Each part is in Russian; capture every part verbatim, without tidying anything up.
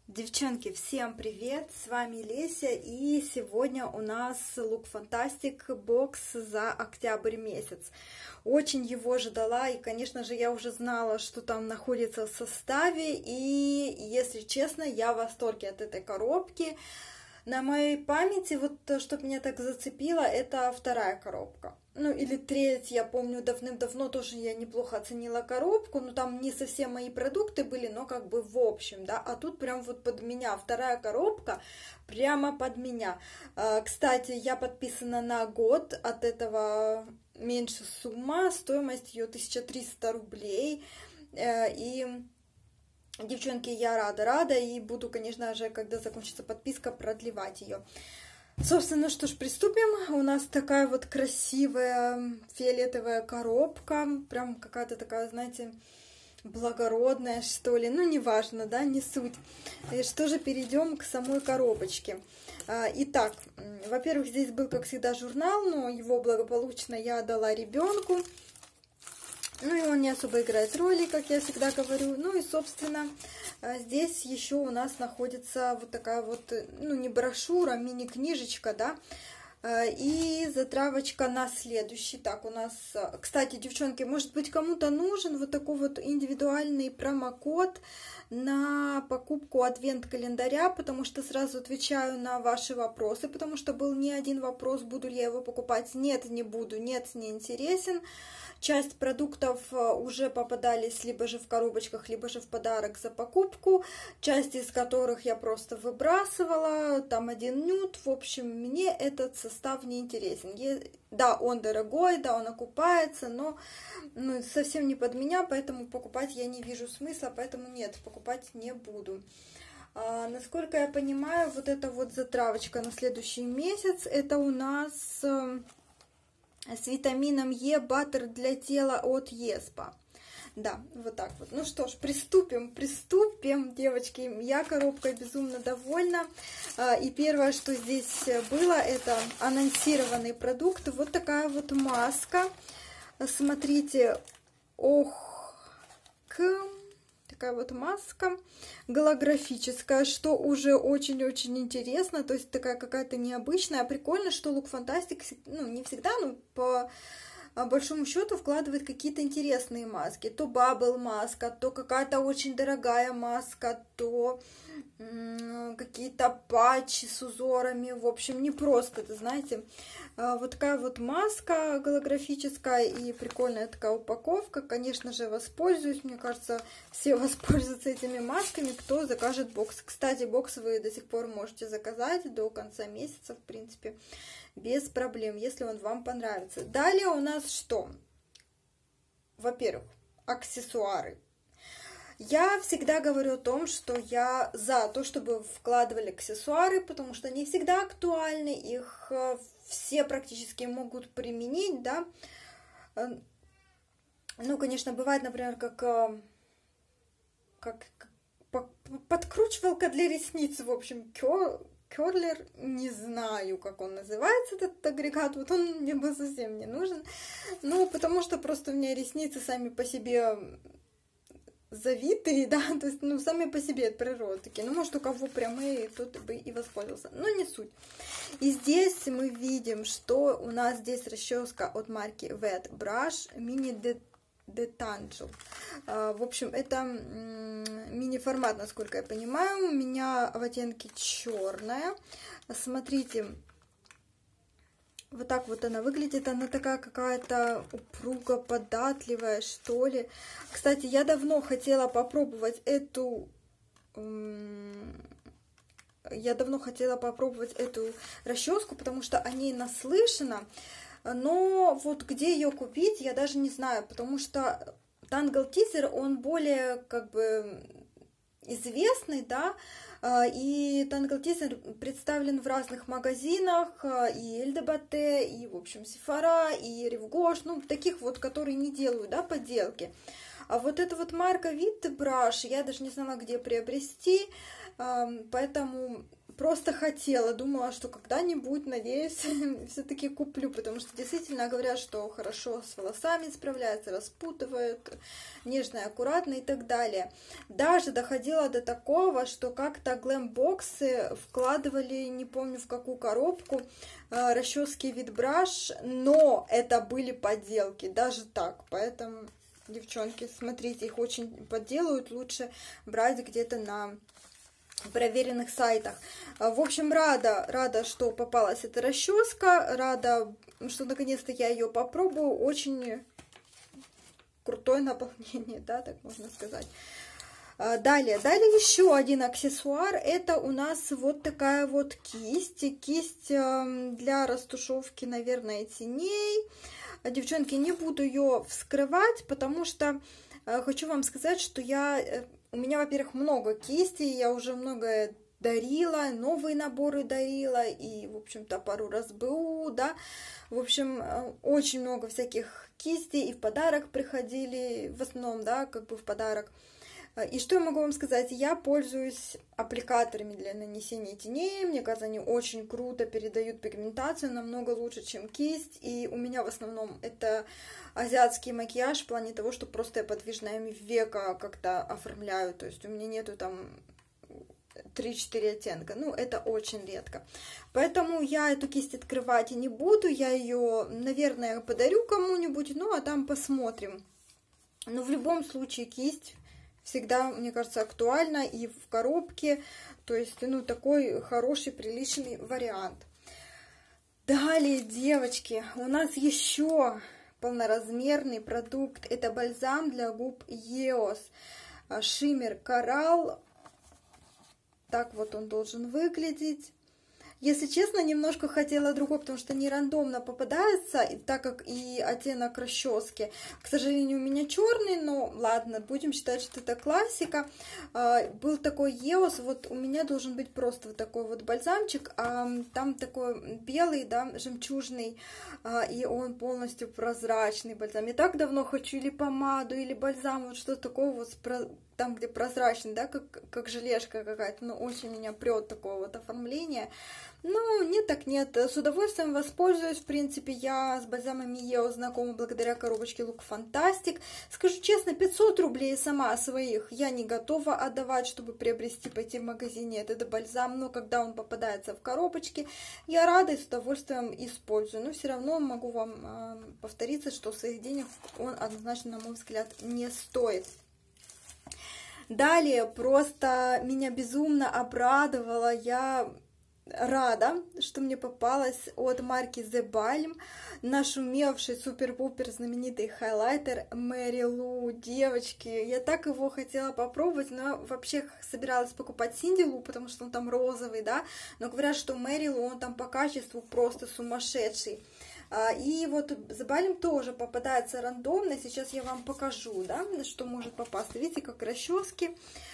Девчонки, всем привет! С вами Леся, и сегодня у нас Look Fantastic бокс за октябрь месяц. Очень его ждала, и, конечно же, я уже знала, что там находится в составе, и, если честно, я в восторге от этой коробки. На моей памяти, вот что меня так зацепило, это вторая коробка. Ну, или третья, я помню, давным-давно тоже я неплохо оценила коробку, но там не совсем мои продукты были, но как бы в общем, да, а тут прям вот под меня, вторая коробка прямо под меня. Кстати, я подписана на год, от этого меньше сумма, стоимость ее тысяча триста рублей, и... Девчонки, я рада, рада, и буду, конечно же, когда закончится подписка, продлевать ее. Собственно, что ж, приступим. У нас такая вот красивая фиолетовая коробка, прям какая-то такая, знаете, благородная, что ли. Ну, неважно, да, не суть. И что же, перейдем к самой коробочке. Итак, во-первых, здесь был, как всегда, журнал, но его благополучно я отдала ребенку. Ну и он не особо играет роли, как я всегда говорю. Ну и, собственно, здесь еще у нас находится вот такая вот, ну не брошюра, мини-книжечка, да. И затравочка на следующий. Так, у нас, кстати, девчонки, может быть, кому-то нужен вот такой вот индивидуальный промокод на покупку адвент-календаря, потому что сразу отвечаю на ваши вопросы, потому что был не один вопрос, буду ли я его покупать. Нет, не буду, нет, не интересен. Часть продуктов уже попадались либо же в коробочках, либо же в подарок за покупку, часть из которых я просто выбрасывала, там один нюд. В общем, мне этот состав не интересен. Да, он дорогой, да, он окупается, но ну, совсем не под меня, поэтому покупать я не вижу смысла, поэтому нет, покупать не буду. А, насколько я понимаю, вот эта вот затравочка на следующий месяц, это у нас... с витамином Е, баттер для тела от Еспа. Да, вот так вот. Ну что ж, приступим, приступим, девочки. Я коробкой безумно довольна. И первое, что здесь было, это анонсированный продукт. Вот такая вот маска. Смотрите, ох, к... такая вот маска голографическая, что уже очень-очень интересно, то есть такая какая-то необычная. Прикольно, что Look Fantastic, ну, не всегда, но по большому счету вкладывает какие-то интересные маски. То бабл маска, то какая-то очень дорогая маска, то какие-то патчи с узорами. В общем, не просто, это, знаете, вот такая вот маска голографическая и прикольная такая упаковка. Конечно же, воспользуюсь. Мне кажется, все воспользуются этими масками, кто закажет бокс. Кстати, бокс вы до сих пор можете заказать до конца месяца, в принципе, без проблем, если он вам понравится. Далее у нас что? Во-первых, аксессуары. Я всегда говорю о том, что я за то, чтобы вкладывали аксессуары, потому что они всегда актуальны, их все практически могут применить, да. Ну, конечно, бывает, например, как, как, как подкручивалка для ресниц, в общем, керлер, не знаю, как он называется, этот агрегат, вот он мне был совсем не нужен, ну, потому что просто у меня ресницы сами по себе... завитые, да, то есть, ну, сами по себе от природы такие. Ну, может, у кого прямые, тот бы и воспользовался. Но не суть. И здесь мы видим, что у нас здесь расческа от марки Wet Brush Mini Detangel. В общем, это мини-формат, насколько я понимаю. У меня в оттенке черная. Смотрите, вот так вот она выглядит, она такая какая-то упруго податливая, что ли. Кстати, я давно хотела попробовать эту... Я давно хотела попробовать эту расческу, потому что о ней наслышана. Но вот где ее купить, я даже не знаю, потому что Tangle Teezer, он более как бы известный, да, и Tangle Teezer представлен в разных магазинах, и Эль де Батте, и, в общем, Sephora, и Revgosh, ну, таких вот, которые не делают, да, подделки. А вот эта вот марка Wet Brush, я даже не знала, где приобрести, поэтому просто хотела, думала, что когда-нибудь, надеюсь, все-таки куплю, потому что действительно говорят, что хорошо с волосами справляется, распутывает, нежно и аккуратно и так далее. Даже доходило до такого, что как-то глэм-боксы вкладывали, не помню в какую коробку, расчески Витбраш, но это были подделки, даже так, поэтому, девчонки, смотрите, их очень подделывают, лучше брать где-то на проверенных сайтах. В общем, рада, рада, что попалась эта расческа, рада, что наконец-то я ее попробую, очень крутое наполнение, да, так можно сказать. Далее, далее еще один аксессуар, это у нас вот такая вот кисть, кисть для растушевки, наверное, теней. Девчонки, не буду ее вскрывать, потому что хочу вам сказать, что я, у меня, во-первых, много кистей, я уже многое дарила, новые наборы дарила, и, в общем-то, пару раз БУ, да, в общем, очень много всяких кистей, и в подарок приходили, в основном, да, как бы в подарок. И что я могу вам сказать? Я пользуюсь аппликаторами для нанесения теней. Мне кажется, они очень круто передают пигментацию, намного лучше, чем кисть. И у меня в основном это азиатский макияж в плане того, что просто я подвижными века как-то оформляю. То есть у меня нету там три-четыре оттенка. Ну, это очень редко. Поэтому я эту кисть открывать и не буду. Я ее, наверное, подарю кому-нибудь. Ну, а там посмотрим. Но в любом случае кисть всегда, мне кажется, актуально и в коробке, то есть, ну, такой хороший, приличный вариант. Далее, девочки, у нас еще полноразмерный продукт, это бальзам для губ Eos Shimmer Coral, так вот он должен выглядеть. Если честно, немножко хотела другой, потому что не рандомно попадается, и так как и оттенок расчески. К сожалению, у меня черный, но ладно, будем считать, что это классика. Был такой Eos, вот у меня должен быть просто вот такой вот бальзамчик, а там такой белый, да, жемчужный, и он полностью прозрачный бальзам. Я так давно хочу или помаду, или бальзам, вот что-то такого вот, там, где прозрачный, да, как, как желешка какая-то, но очень меня прет такое вот оформление. Ну, нет так нет, с удовольствием воспользуюсь, в принципе, я с бальзамами Eos знакома благодаря коробочке Look Fantastic. Скажу честно, пятьсот рублей сама своих я не готова отдавать, чтобы приобрести, пойти в магазине этот бальзам, но когда он попадается в коробочке, я рада и с удовольствием использую, но все равно могу вам э, повториться, что своих денег он однозначно, на мой взгляд, не стоит. Далее, просто меня безумно обрадовала, я рада, что мне попалась от марки The Balm нашумевший супер-пупер знаменитый хайлайтер Mary Lou. Девочки, я так его хотела попробовать, но вообще собиралась покупать Cindy Lou, потому что он там розовый, да, но говорят, что Mary Lou, он там по качеству просто сумасшедший. И вот The Balm тоже попадается рандомно, сейчас я вам покажу, да, что может попасться. Видите, как расчески.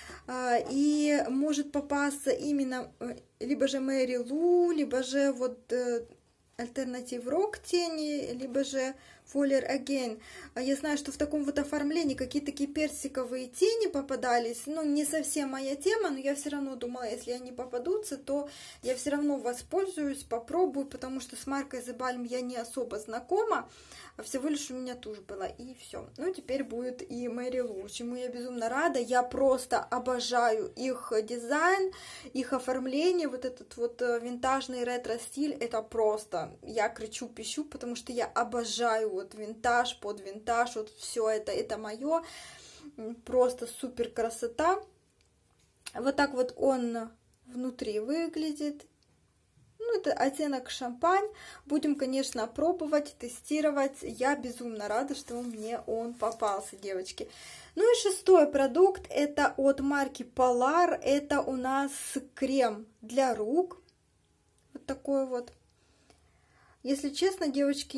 И может попасться именно либо же Mary Lou, либо же вот Alternative Rock тени, либо же Fuller Again. Я знаю, что в таком вот оформлении какие-то такие персиковые тени попадались. Ну, не совсем моя тема, но я все равно думала, если они попадутся, то я все равно воспользуюсь, попробую, потому что с маркой The Balm я не особо знакома. Всего лишь у меня тушь была, и все. Ну, теперь будет и Mary Lou, чему я безумно рада. Я просто обожаю их дизайн, их оформление, вот этот вот винтажный ретро-стиль, это просто, я кричу, пищу, потому что я обожаю вот винтаж, под винтаж, вот все это, это мое, просто супер красота. Вот так вот он внутри выглядит. Ну, это оттенок шампань. Будем, конечно, пробовать, тестировать. Я безумно рада, что мне он попался, девочки. Ну и шестой продукт, это от марки Polar. Это у нас крем для рук. Вот такой вот. Если честно, девочки,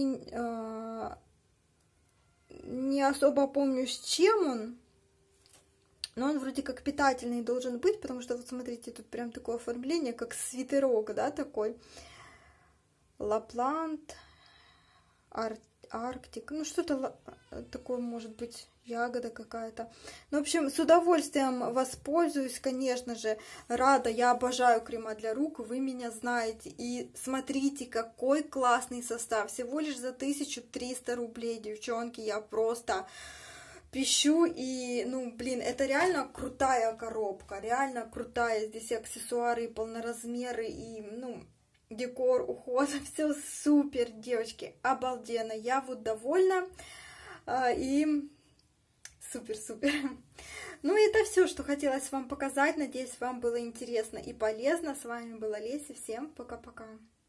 не особо помню, с чем он. Но он вроде как питательный должен быть, потому что, вот смотрите, тут прям такое оформление, как свитерок, да, такой. Лапланд, Арктик, ну что-то такое, может быть, ягода какая-то. Ну, в общем, с удовольствием воспользуюсь, конечно же, рада, я обожаю крема для рук, вы меня знаете. И смотрите, какой классный состав, всего лишь за тысячу триста рублей, девчонки, я просто пищу. И, ну, блин, это реально крутая коробка, реально крутая, здесь и аксессуары, и полноразмеры, и, ну... декор, уход, все супер, девочки, обалденно, я вот довольна, и супер-супер. Ну, это все, что хотелось вам показать, надеюсь, вам было интересно и полезно, с вами была Леся, всем пока-пока.